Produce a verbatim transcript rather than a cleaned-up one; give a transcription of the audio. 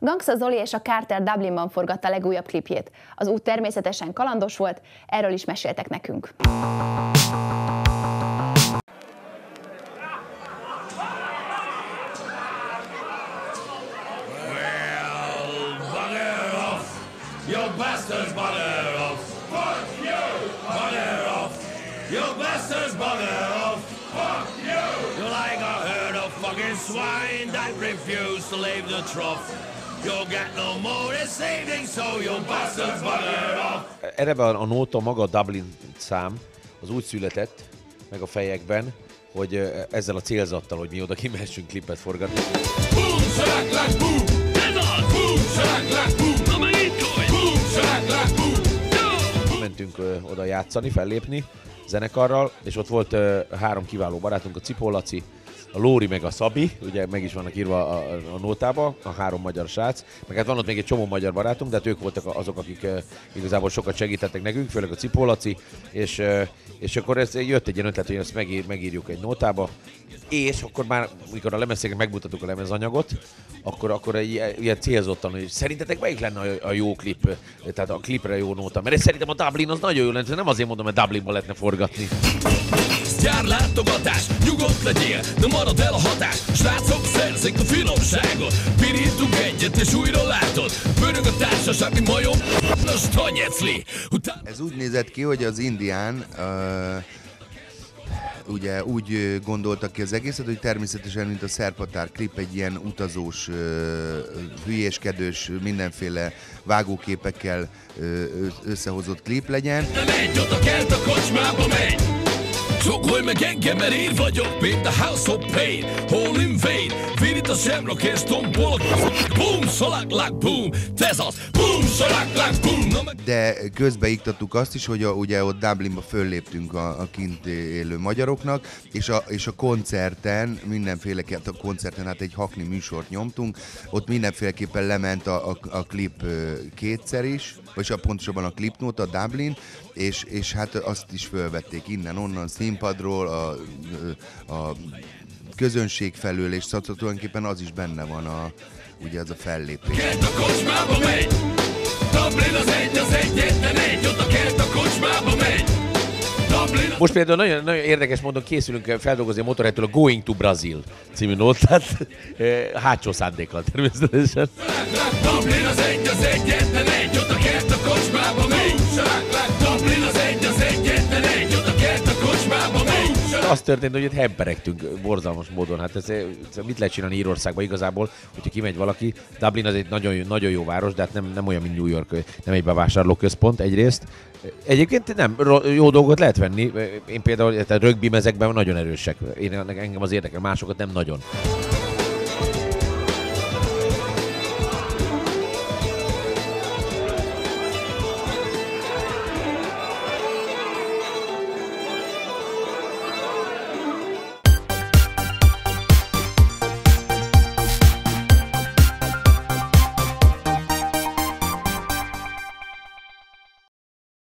Gangsta Zoli és a Carter Dublinban forgatta legújabb klipjét. Az út természetesen kalandos volt, erről is meséltek nekünk. You bastards, bugger off! Fuck you! Bugger off! You bastards, bugger off! Fuck you! You're like a herd of fucking swine that refuse to leave the trough. You'll get no more this evening, so you bastards, bugger off! Erre a nóta maga a Dublin szám az úgy született meg a fejekben, hogy ezzel a célzattal, hogy mi oda kimehessünk klipet forgatni. Boom, shack, like boom! Ez az! Boom, shack, like boom! Na meg itt vagy! Boom, shack, like boom! Mentünk ö, oda játszani, fellépni zenekarral, és ott volt ö, három kiváló barátunk, a Cipó Laci, a Lóri meg a Szabi, ugye meg is vannak írva a, a, a nótába, a három magyar srác, meg hát van ott még egy csomó magyar barátunk, de hát ők voltak azok, akik uh, igazából sokat segítettek nekünk, főleg a Cipó Laci, és, uh, és akkor ez, jött egy ilyen ötlet, hogy ezt megír, megírjuk egy nótába, és akkor már, amikor a lemezszéken megmutattuk a lemezanyagot, akkor, akkor egy ilyen célzottan, hogy szerintetek melyik lenne a, a jó klip, tehát a klipre jó nóta, mert szerintem a Dublin az nagyon jó lenne, nem azért mondom, hogy Dublinban lehetne forgatni. Jár látogatás, nyugodt legyél, de marad el a hatás. Srácok, szerzik a finomságot. Pirítunk egyet és újra látod. Pörög a társaság, mint majom, a stanyecli. Után... Ez úgy nézett ki, hogy az indián uh, ugye úgy gondoltak ki az egészet, hogy természetesen, mint a Szerpatár klip, egy ilyen utazós, uh, hülyéskedős, mindenféle vágóképekkel uh, összehozott klip legyen. Nem egy, oda kelt a kocsmába megy. Csókolj meg engem, mert én vagyok, mint the House of Pain, Hall in Vain, Virit a semrok és tombol, boom, szalak, boom, ez az, boom, szalak, boom. De közben iktattuk azt is, hogy a, ugye ott Dublinba fölléptünk a, a kint élő magyaroknak, és a, és a koncerten, mindenféleképpen a koncerten, hát egy hakni műsort nyomtunk, ott mindenféleképpen lement a, a, a klip kétszer is, vagy a pontosabban a klipnóta, a Dublin, és, és hát azt is fölvették innen-onnan színpadról, a, a közönség felől, és szóval tulajdonképpen az is benne van, a, ugye az a fellépés. Kert a kocsmába megy, Dublin az egy, az egyetlen egy, oda kert a kocsmába megy. Dublin... Most például nagyon, nagyon érdekes módon készülünk feldolgozni a Motorheadtől a Going to Brazil című nótát, hátsó szándékkal természetesen. Dublin az egy, az egyetlen egy, oda kert a kocsmába megy. Dublin az egy, az egyetlen egy, oda kert a kocsmába megy. Az történt, hogy itt hemperegtünk borzalmas módon. Hát ez, ez mit lehet csinálni Írországban igazából, hogyha kimegy valaki. Dublin az egy nagyon, nagyon jó város, de hát nem, nem olyan, mint New York, nem egy bevásárlóközpont egyrészt. Egyébként nem, jó dolgot lehet venni. Én például rögbi mezekben nagyon erősek. Én, engem az érdekel, másokat nem nagyon.